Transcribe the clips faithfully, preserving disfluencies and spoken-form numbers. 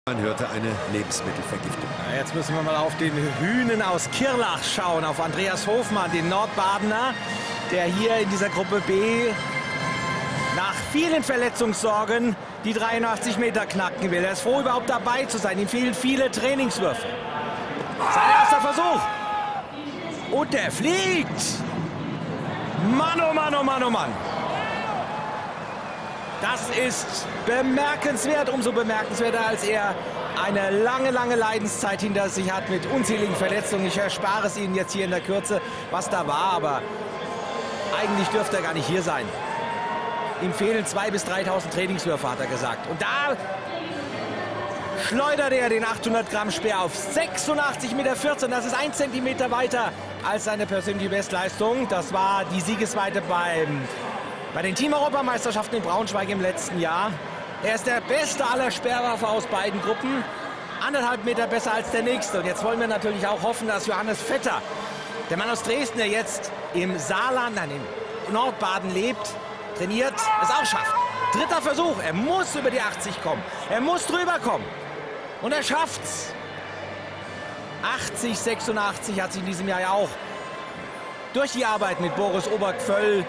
Man hörte eine Lebensmittelvergiftung. Ja, jetzt müssen wir mal auf den Hünen aus Kirlach schauen, auf Andreas Hofmann, den Nordbadener, der hier in dieser Gruppe B nach vielen Verletzungssorgen die dreiundachtzig Meter knacken will. Er ist froh, überhaupt dabei zu sein. Ihm fehlen viele Trainingswürfe. Sein erster Versuch. Und der fliegt. Mann, oh Mann, oh Mann, oh Mann. Das ist bemerkenswert, umso bemerkenswerter, als er eine lange, lange Leidenszeit hinter sich hat mit unzähligen Verletzungen. Ich erspare es Ihnen jetzt hier in der Kürze, was da war, aber eigentlich dürfte er gar nicht hier sein. Ihm fehlen zweitausend bis dreitausend Trainingswürfe, hat er gesagt. Und da schleudert er den achthundert Gramm Speer auf sechsundachtzig Komma vierzehn Meter. Das ist ein Zentimeter weiter als seine persönliche Bestleistung. Das war die Siegesweite beim Bei den Team-Europameisterschaften in Braunschweig im letzten Jahr. Er ist der beste aller Speerwerfer aus beiden Gruppen. Anderthalb Meter besser als der nächste. Und jetzt wollen wir natürlich auch hoffen, dass Johannes Vetter, der Mann aus Dresden, der jetzt im Saarland, nein, im Nordbaden lebt, trainiert, es auch schafft. Dritter Versuch. Er muss über die achtzig kommen. Er muss drüber kommen. Und er schafft's. achtzig, sechsundachtzig hat sich in diesem Jahr ja auch durch die Arbeit mit Boris Obergvöll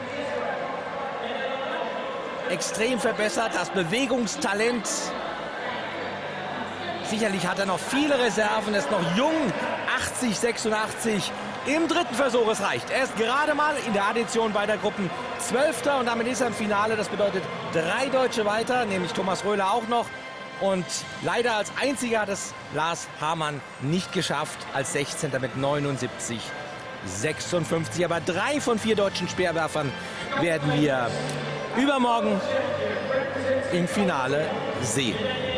extrem verbessert, das Bewegungstalent. Sicherlich hat er noch viele Reserven, ist noch jung, achtzig, sechsundachtzig. Im dritten Versuch, es reicht. Er ist gerade mal in der Addition beider Gruppen Zwölfter und damit ist er im Finale. Das bedeutet drei Deutsche weiter, nämlich Thomas Röhler auch noch. Und leider als einziger hat es Lars Hamann nicht geschafft, als sechzehnter mit neunundsiebzig sechsundfünfzig. Aber drei von vier deutschen Speerwerfern werden wir übermorgen im Finale sehen.